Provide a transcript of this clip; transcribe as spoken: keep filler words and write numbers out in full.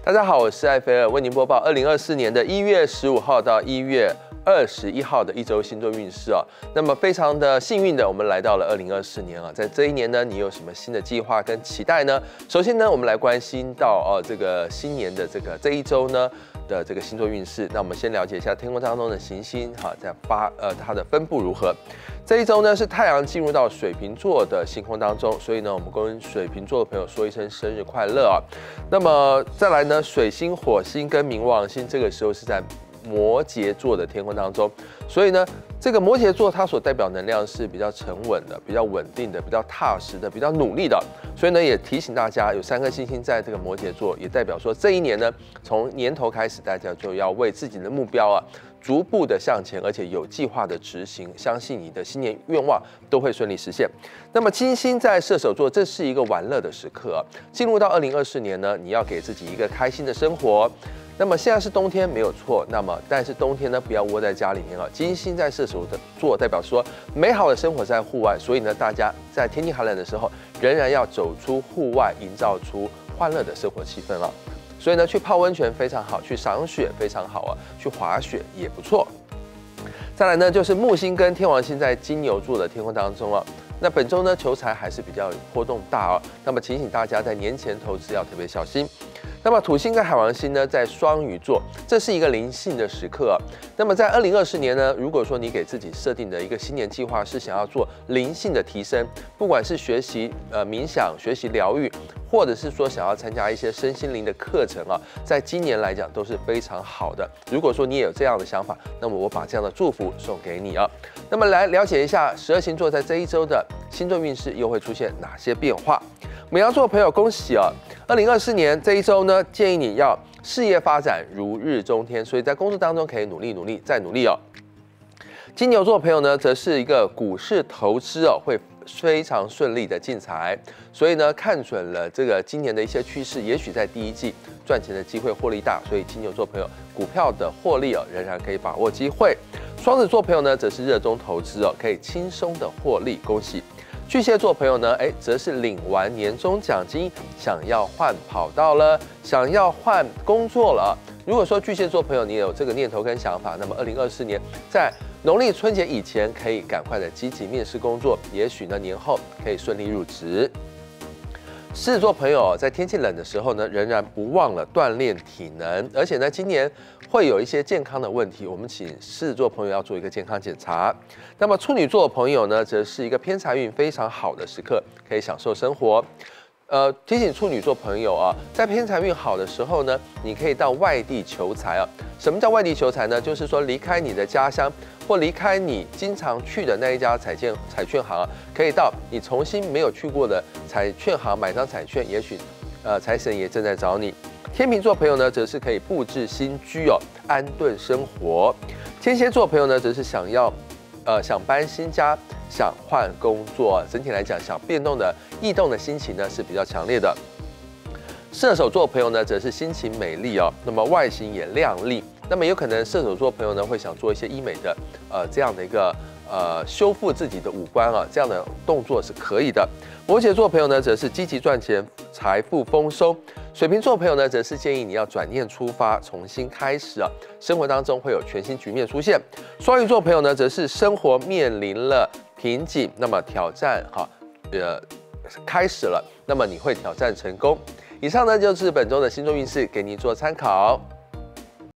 大家好，我是艾菲尔，为您播报二零二四年的一月十五号到一月二十一号的一周星座运势啊。那么非常的幸运的，我们来到了二零二四年啊，在这一年呢，你有什么新的计划跟期待呢？首先呢，我们来关心到哦、呃、这个新年的这个这一周呢的这个星座运势。那我们先了解一下天空当中的行星哈，在发呃它的分布如何。这一周呢是太阳进入到水瓶座的星空当中，所以呢，我们跟水瓶座的朋友说一声生日快乐啊。那么再来呢，水星、火星跟冥王星这个时候是在摩羯座的天空当中，所以呢，这个摩羯座它所代表能量是比较沉稳的、比较稳定的、比较踏实的、比较努力的。所以呢，也提醒大家，有三颗星星在这个摩羯座，也代表说这一年呢，从年头开始，大家就要为自己的目标啊，逐步的向前，而且有计划的执行，相信你的新年愿望都会顺利实现。那么金星在射手座，这是一个玩乐的时刻啊。进入到二零二四年呢，你要给自己一个开心的生活。那么现在是冬天没有错，那么但是冬天呢，不要窝在家里面啊。金星在射手座，代表说美好的生活在户外，所以呢，大家在天气寒冷的时候，仍然要走出户外，营造出欢乐的生活气氛啊。所以呢，去泡温泉非常好，去赏雪非常好啊，去滑雪也不错。再来呢，就是木星跟天王星在金牛座的天空当中啊。那本周呢，求财还是比较波动大哦。那么提醒大家在年前投资要特别小心。那么土星跟海王星呢，在双鱼座，这是一个灵性的时刻啊。那么在二零二四年呢，如果说你给自己设定的一个新年计划是想要做灵性的提升，不管是学习呃冥想、学习疗愈，或者是说想要参加一些身心灵的课程啊，在今年来讲都是非常好的。如果说你也有这样的想法，那么我把这样的祝福送给你啊。那么来了解一下十二星座在这一周的星座运势又会出现哪些变化？牡羊座的朋友，恭喜啊！二零二四年这一周呢，建议你要事业发展如日中天，所以在工作当中可以努力努力再努力哦。金牛座的朋友呢，则是一个股市投资哦，会非常顺利的进财，所以呢，看准了这个今年的一些趋势，也许在第一季赚钱的机会获利大，所以金牛座朋友股票的获利哦，仍然可以把握机会。双子座朋友呢，则是热衷投资哦，可以轻松的获利，恭喜。巨蟹座朋友呢，哎，则是领完年终奖金，想要换跑道了，想要换工作了。如果说巨蟹座朋友你有这个念头跟想法，那么二零二四年在农历春节以前，可以赶快的积极面试工作，也许呢年后可以顺利入职。狮子座朋友在天气冷的时候呢，仍然不忘了锻炼体能，而且呢，今年会有一些健康的问题，我们请狮子座朋友要做一个健康检查。那么处女座的朋友呢，则是一个偏财运非常好的时刻，可以享受生活。呃，提醒处女座朋友啊，在偏财运好的时候呢，你可以到外地求财啊。什么叫外地求财呢？就是说离开你的家乡，或离开你经常去的那一家彩券彩券行啊，可以到你重新没有去过的彩券行买张彩券，也许呃财神爷正在找你。天秤座朋友呢，则是可以布置新居哦，安顿生活。天蝎座朋友呢，则是想要呃想搬新家，想换工作，整体来讲想变动的异动的心情呢是比较强烈的。射手座朋友呢，则是心情美丽哦，那么外形也靓丽。那么有可能射手座朋友呢，会想做一些医美的呃这样的一个呃修复自己的五官啊，这样的动作是可以的。摩羯座朋友呢，则是积极赚钱，财富丰收。水瓶座朋友呢，则是建议你要转念出发，重新开始啊，生活当中会有全新局面出现。双鱼座朋友呢，则是生活面临了瓶颈，那么挑战哈呃开始了，那么你会挑战成功。以上呢就是本周的星座运势，给您做参考。